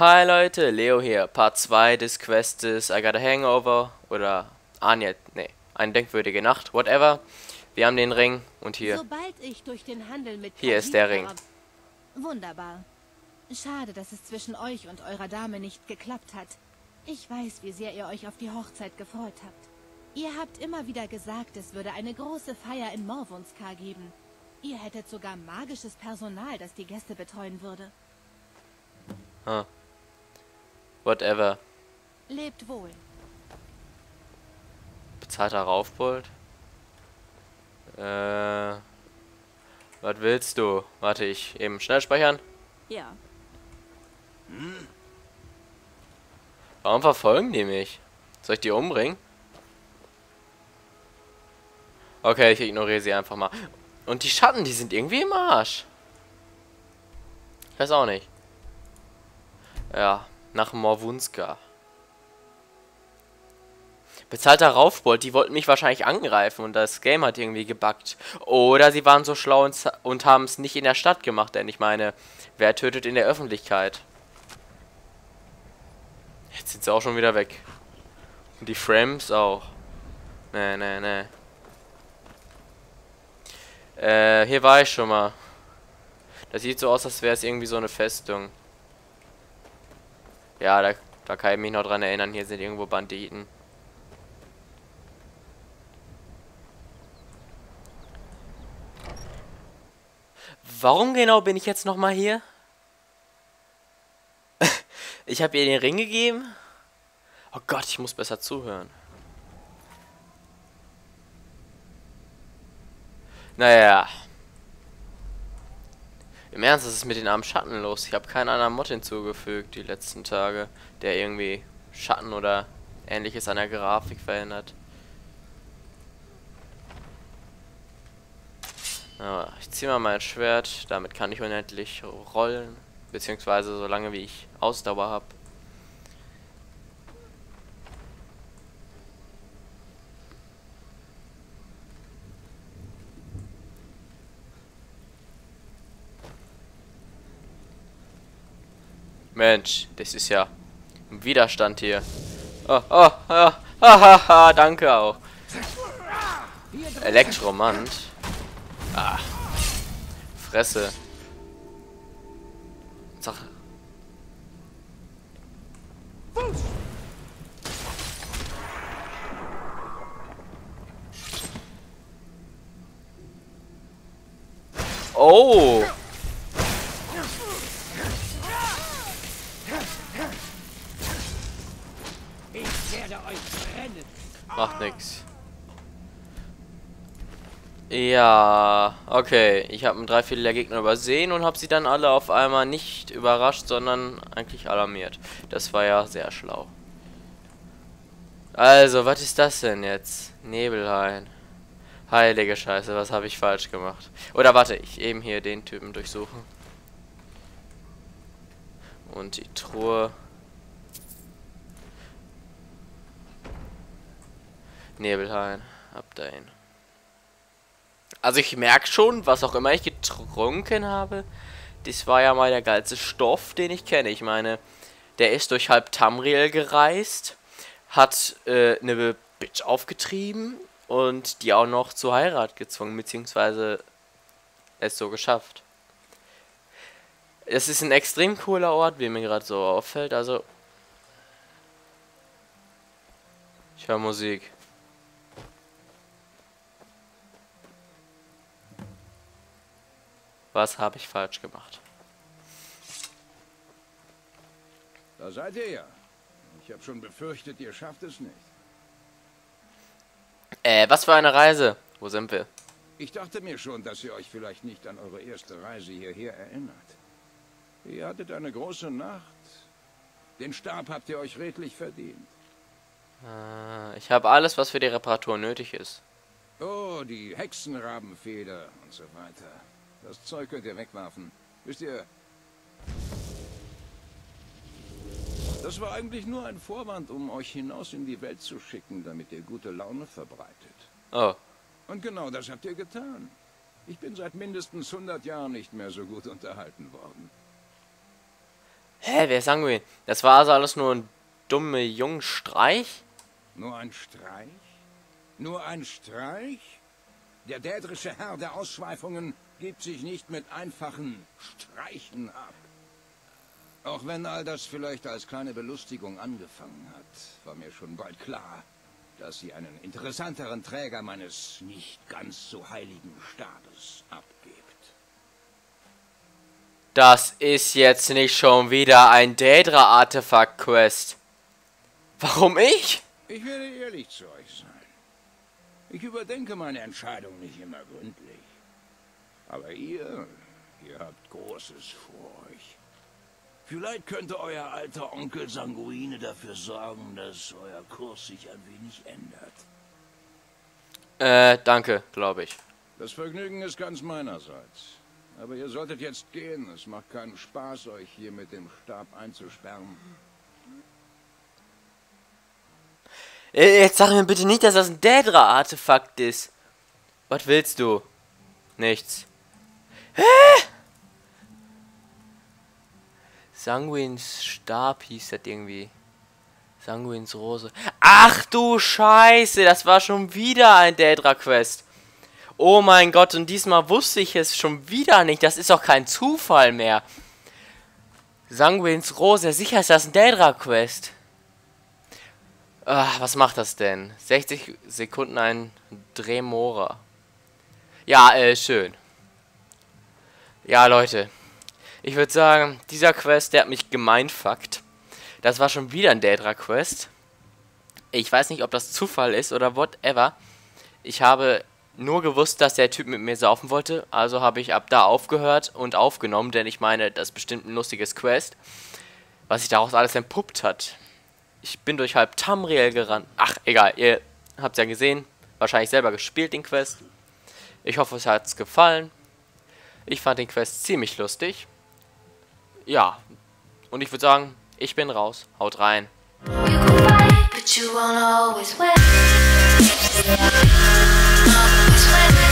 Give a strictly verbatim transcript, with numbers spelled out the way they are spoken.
Hi Leute, Leo hier, Part zwei des Questes I Got a Hangover oder Anya, nee, eine denkwürdige Nacht, whatever. Wir haben den Ring und hier, Sobald ich durch den Handel mit hier ist der Ring. Wunderbar. Schade, dass es zwischen euch und eurer Dame nicht geklappt hat. Ich weiß, wie sehr ihr euch auf die Hochzeit gefreut habt. Ihr habt immer wieder gesagt, es würde eine große Feier in Morvunskar geben. Ihr hättet sogar magisches Personal, das die Gäste betreuen würde. Huh. Whatever. Lebt wohl. Bezahlter Raufbold. Äh. Was willst du? Warte, ich eben schnell speichern. Ja. Warum verfolgen die mich? Soll ich die umbringen? Okay, ich ignoriere sie einfach mal. Und die Schatten, die sind irgendwie im Arsch. Ich weiß auch nicht. Ja, nach Morvunskar. Bezahlter Raufbold, die wollten mich wahrscheinlich angreifen und das Game hat irgendwie gebuggt. Oder sie waren so schlau und, und haben es nicht in der Stadt gemacht, denn ich meine, wer tötet in der Öffentlichkeit? Jetzt sind sie auch schon wieder weg. Und die Frames auch. Nee, nee, nee. Äh, hier war ich schon mal. Das sieht so aus, als wäre es irgendwie so eine Festung. Ja, da, da kann ich mich noch dran erinnern, hier sind irgendwo Banditen. Warum genau bin ich jetzt nochmal hier? Ich habe ihr den Ring gegeben. Oh Gott, ich muss besser zuhören. Naja. Im Ernst, was ist mit den armen Schatten los? Ich habe keinen anderen Mod hinzugefügt die letzten Tage, der irgendwie Schatten oder ähnliches an der Grafik verändert. Ja, ich ziehe mal mein Schwert, damit kann ich unendlich rollen, beziehungsweise so lange wie ich Ausdauer habe. Mensch, das ist ja ein Widerstand hier. Oh, oh, oh, hahaha, danke auch. Elektromant. Ah. Fresse. Sag. Oh. Ich werde euch brennen. Macht nix. Ja, okay. Ich habe ein Dreiviertel der Gegner übersehen und habe sie dann alle auf einmal nicht überrascht, sondern eigentlich alarmiert. Das war ja sehr schlau. Also, was ist das denn jetzt? Nebelhain. Heilige Scheiße, was habe ich falsch gemacht? Oder warte, ich eben hier den Typen durchsuchen. Und die Truhe. Nebelhain. Ab dahin. Also ich merke schon, was auch immer ich getrunken habe, das war ja mal der geilste Stoff, den ich kenne. Ich meine, der ist durch halb Tamriel gereist, hat äh, eine Bitch aufgetrieben und die auch noch zur Heirat gezwungen, beziehungsweise es so geschafft. Es ist ein extrem cooler Ort, wie mir gerade so auffällt, also ich höre Musik. Was habe ich falsch gemacht? Da seid ihr ja. Ich habe schon befürchtet, ihr schafft es nicht. Äh, was für eine Reise? Wo sind wir? Ich dachte mir schon, dass ihr euch vielleicht nicht an eure erste Reise hierher erinnert. Ihr hattet eine große Nacht. Den Stab habt ihr euch redlich verdient. Äh, ich habe alles, was für die Reparatur nötig ist. Oh, die Hexenrabenfeder und so weiter. Das Zeug könnt ihr wegwerfen. Wisst ihr, das war eigentlich nur ein Vorwand, um euch hinaus in die Welt zu schicken, damit ihr gute Laune verbreitet. Oh. Und genau das habt ihr getan. Ich bin seit mindestens hundert Jahren nicht mehr so gut unterhalten worden. Hä, wer ist Sanguin? Das war also alles nur ein dummer Jungstreich? Nur ein Streich? Nur ein Streich? Der dädrische Herr der Ausschweifungen gibt sich nicht mit einfachen Streichen ab. Auch wenn all das vielleicht als kleine Belustigung angefangen hat, war mir schon bald klar, dass sie einen interessanteren Träger meines nicht ganz so heiligen Stabes abgibt. Das ist jetzt nicht schon wieder ein Daedra-Artefakt-Quest. Warum ich? Ich werde ehrlich zu euch sein. Ich überdenke meine Entscheidung nicht immer gründlich. Aber ihr, ihr habt Großes vor euch. Vielleicht könnte euer alter Onkel Sanguine dafür sorgen, dass euer Kurs sich ein wenig ändert. Äh, danke, glaube ich. Das Vergnügen ist ganz meinerseits. Aber ihr solltet jetzt gehen. Es macht keinen Spaß, euch hier mit dem Stab einzusperren. Äh, jetzt sag mir bitte nicht, dass das ein Daedra-Artefakt ist. Was willst du? Nichts. Hä? Sanguins Stab hieß das irgendwie. Sanguins Rose. Ach du Scheiße, das war schon wieder ein Daedra-Quest. Oh mein Gott, und diesmal wusste ich es schon wieder nicht. Das ist doch kein Zufall mehr. Sanguins Rose, sicher ist das ein Daedra-Quest. Ah, was macht das denn? sechzig Sekunden ein Dremora. Ja, äh, schön. Ja, Leute. Ich würde sagen, dieser Quest, der hat mich gemeinfuckt. Das war schon wieder ein Daedra-Quest. Ich weiß nicht, ob das Zufall ist oder whatever. Ich habe nur gewusst, dass der Typ mit mir saufen wollte. Also habe ich ab da aufgehört und aufgenommen. Denn ich meine, das ist bestimmt ein lustiges Quest. Was sich daraus alles entpuppt hat. Ich bin durch halb Tamriel gerannt. Ach, egal. Ihr habt es ja gesehen. Wahrscheinlich selber gespielt, den Quest. Ich hoffe, es hat es gefallen. Ich fand den Quest ziemlich lustig. Ja. Und ich würde sagen, ich bin raus. Haut rein. You can fight, but you won't always win. Always win.